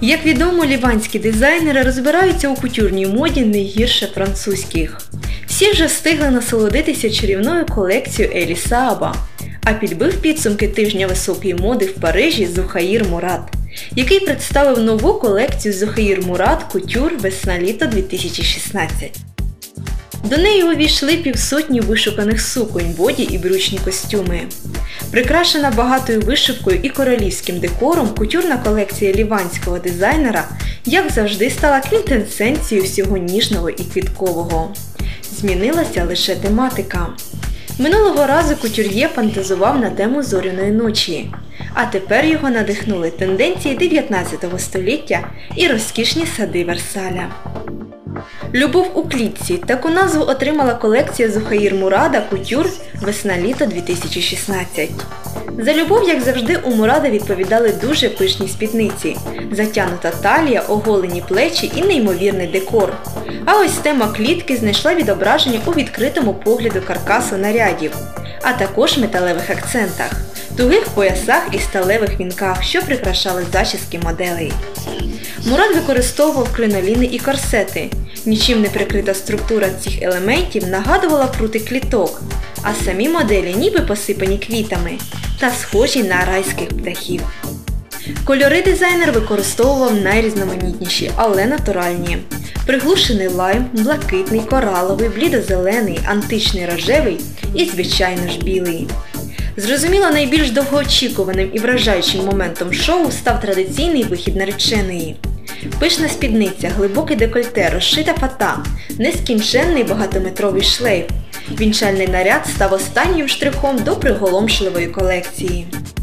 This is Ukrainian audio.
Як відомо, ліванські дизайнери розбираються у кутюрній моді не гірше французьких. Всі вже встигли насолодитися чарівною колекцією Елі Сааба. А підбив підсумки тижня високої моди в Парижі Зухаїр Мурад, який представив нову колекцію Зухаїр Мурад Кутюр весна-літо 2016. До неї увійшли півсотні вишуканих суконь, боді і брючні костюми. Прикрашена багатою вишивкою і королівським декором, кутюрна колекція ліванського дизайнера, як завжди, стала квінтесенцією всього ніжного і квіткового. Змінилася лише тематика. Минулого разу кутюр'є фантазував на тему зоряної ночі, а тепер його надихнули тенденції 19 століття і розкішні сади Версаля. «Любов у клітці» – таку назву отримала колекція Зухаїр Мурада Кутюр весна-літо 2016. За любов, як завжди, у Мурада відповідали дуже пишні спідниці, затягнута талія, оголені плечі і неймовірний декор. А ось тема клітки знайшла відображення у відкритому погляду каркасу нарядів, а також металевих акцентах, тугих поясах і сталевих вінках, що прикрашали зачіски моделей. Мурад використовував криноліни і корсети. Нічим не прикрита структура цих елементів нагадувала прути кліток, а самі моделі ніби посипані квітами та схожі на райських птахів. Кольори дизайнер використовував найрізноманітніші, але натуральні. Приглушений лайм, блакитний, кораловий, блідозелений, античний рожевий і, звичайно ж, білий. Зрозуміло, найбільш довгоочікуваним і вражаючим моментом шоу став традиційний вихід нареченої. Пишна спідниця, глибоке декольте, розшита фата, нескінченний багатометровий шлейф. Вінчальний наряд став останнім штрихом до приголомшливої колекції.